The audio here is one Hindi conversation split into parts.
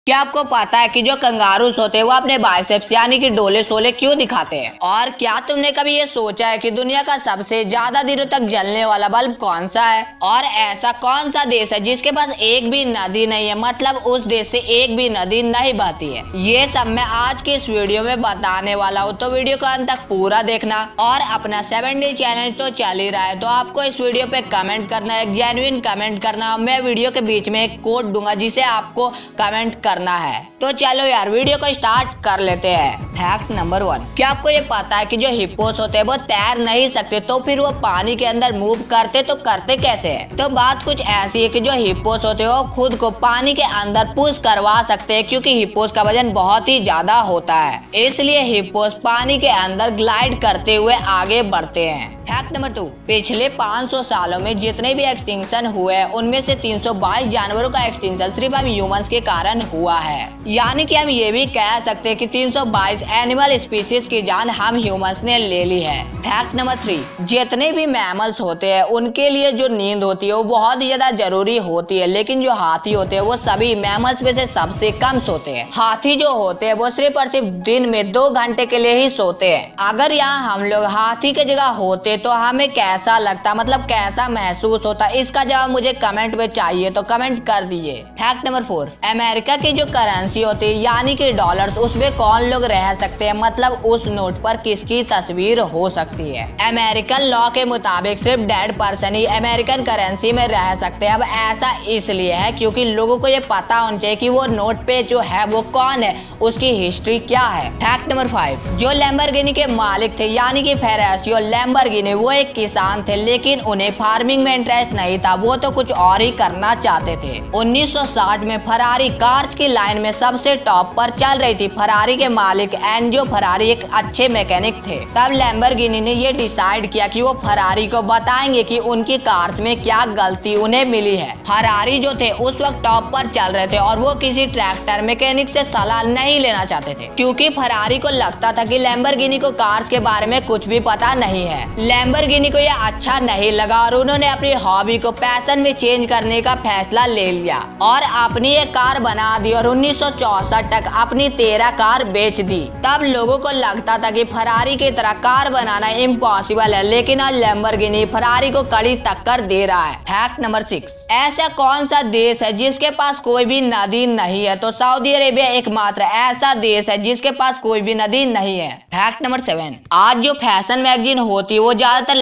क्या आपको पता है कि जो कंगारूस होते हैं वो अपने बाइसेप्स यानी कि डोले सोले क्यों दिखाते हैं? और क्या तुमने कभी ये सोचा है कि दुनिया का सबसे ज्यादा दिनों तक जलने वाला बल्ब कौन सा है? और ऐसा कौन सा देश है जिसके पास एक भी नदी नहीं है, मतलब उस देश से एक भी नदी नहीं बहती है? ये सब मैं आज की इस वीडियो में बताने वाला हूँ, तो वीडियो को अंत तक पूरा देखना। और अपना 7 डे चैलेंज तो चल ही रहा है, तो आपको इस वीडियो पे कमेंट करना, एक जेन्युइन कमेंट करना। मैं वीडियो के बीच में एक कोड दूंगा जिसे आपको कमेंट करना है। तो चलो यार वीडियो को स्टार्ट कर लेते हैं। फैक्ट नंबर 1, क्या आपको ये पता है कि जो हिप्पोस होते हैं वो तैर नहीं सकते, तो फिर वो पानी के अंदर मूव करते तो करते कैसे है? तो बात कुछ ऐसी है कि जो हिप्पोस होते हैं वो खुद को पानी के अंदर पुश करवा सकते हैं, क्योंकि हिप्पोस का वजन बहुत ही ज्यादा होता है, इसलिए हिप्पोस पानी के अंदर ग्लाइड करते हुए आगे बढ़ते हैं। फैक्ट नंबर 2, पिछले 500 सालों में जितने भी एक्सटिंक्शन हुए हैं उनमें से 322 जानवरों का एक्सटिंक्शन सिर्फ हम ह्यूमंस के कारण हुआ है। यानी कि हम ये भी कह सकते हैं कि 322 एनिमल स्पीसीज की जान हम ह्यूमंस ने ले ली है। फैक्ट नंबर 3, जितने भी मैमल्स होते हैं उनके लिए जो नींद होती है वो बहुत ही ज्यादा जरूरी होती है, लेकिन जो हाथी होते हैं वो सभी मैमल्स में से सबसे कम सोते हैं। हाथी जो होते हैं वो सिर्फ और सिर्फ दिन में 2 घंटे के लिए ही सोते हैं। अगर यहाँ हम लोग हाथी के जगह होते तो हमें कैसा लगता, मतलब कैसा महसूस होता? इसका जवाब मुझे कमेंट में चाहिए, तो कमेंट कर दीजिए। फैक्ट नंबर 4, अमेरिका की जो करेंसी होती है यानी कि डॉलर्स, उसमें कौन लोग रह सकते हैं, मतलब उस नोट पर किसकी तस्वीर हो सकती है? अमेरिकन लॉ के मुताबिक सिर्फ डेड पर्सन ही अमेरिकन करेंसी में रह सकते हैं। अब ऐसा इसलिए है क्योंकि लोगों को ये पता होना चाहिए कि वो नोट पे जो है वो कौन है, उसकी हिस्ट्री क्या है। फैक्ट नंबर 5, जो लैम्बोर्गिनी के मालिक थे यानी कि फेरासियो लैम्बोर्गिनी, वो एक किसान थे, लेकिन उन्हें फार्मिंग में इंटरेस्ट नहीं था, वो तो कुछ और ही करना चाहते थे। 1960 में फरारी कार्स की लाइन में सबसे टॉप पर चल रही थी। फरारी के मालिक एनजो फरारी एक अच्छे मैकेनिक थे। तब लैम्बोर्गिनी ने ये डिसाइड किया कि वो फरारी को बताएंगे कि उनकी कार्स में क्या गलती उन्हें मिली है। फरारी जो थे उस वक्त टॉप पर चल रहे थे और वो किसी ट्रैक्टर मैकेनिक से सलाह नहीं लेना चाहते थे, क्योंकि फरारी को लगता था कि लैम्बोर्गिनी को कार्स के बारे में कुछ भी पता नहीं है। लैम्बोर्गिनी को यह अच्छा नहीं लगा और उन्होंने अपनी हॉबी को पैशन में चेंज करने का फैसला ले लिया और अपनी एक कार बना दी और 1964 तक अपनी 13 कार बेच दी। तब लोगों को लगता था कि फरारी की तरह कार बनाना इम्पॉसिबल है, लेकिन आज लैम्बोर्गिनी फरारी को कड़ी टक्कर दे रहा है। फैक्ट नंबर 6, ऐसा कौन सा देश है जिसके पास कोई भी नदी नहीं है? तो सऊदी अरेबिया एकमात्र ऐसा देश है जिसके पास कोई भी नदी नहीं है। फैक्ट नंबर 7, आज जो फैशन मैगजीन होती है वो ज्यादातर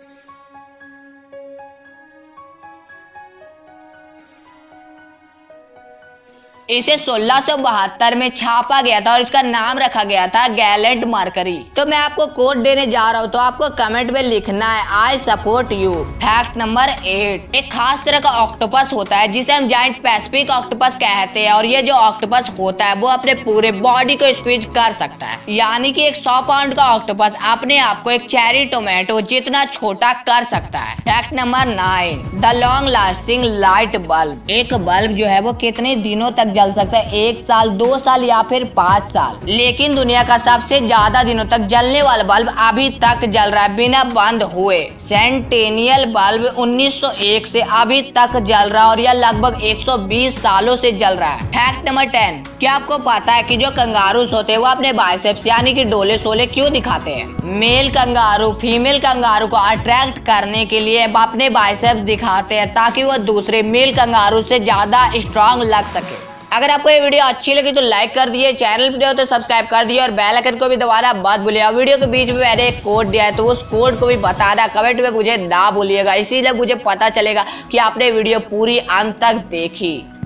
इसे 1672 में छापा गया था और इसका नाम रखा गया था गैलेंट मर्करी। तो मैं आपको कोड देने जा रहा हूँ, तो आपको कमेंट में लिखना है I support you. Fact number 8, एक खास तरह का ऑक्टोपस होता है जिसे हम जायंट पैसिफिक ऑक्टोपस कहते हैं, और ये जो ऑक्टोपस होता है वो अपने पूरे बॉडी को स्क्वीज कर सकता है, यानी कि एक 100 पाउंड का ऑक्टोपस अपने आप को एक चेरी टोमेटो जितना छोटा कर सकता है। Fact number 9, the long lasting light bulb. एक बल्ब जो है वो कितने दिनों तक जल सकता है? 1 साल, 2 साल या फिर 5 साल। लेकिन दुनिया का सबसे ज्यादा दिनों तक जलने वाला बल्ब अभी तक जल रहा है बिना बंद हुए। सेंटेनियल बल्ब 1901 से अभी तक जल रहा है और यह लगभग 120 सालों से जल रहा है। फैक्ट नंबर 10, क्या आपको पता है कि जो कंगारूस होते हैं वो अपने बाइसेप्स यानी कि डोले सोले क्यों दिखाते हैं? मेल कंगारू फीमेल कंगारू को अट्रैक्ट करने के लिए अपने बाइसेप्स दिखाते हैं ताकि वो दूसरे मेल कंगारू से ज्यादा स्ट्रांग लग सके। अगर आपको ये वीडियो अच्छी लगी तो लाइक कर दिए, चैनल पर तो सब्सक्राइब कर दिए और बेल आइकन को भी दबाना मत भूलिएगा। वीडियो के बीच में मैंने एक कोड दिया है, तो उस कोड को भी बताना कमेंट में मुझे ना भूलिएगा, इसीलिए मुझे पता चलेगा कि आपने वीडियो पूरी अंत तक देखी।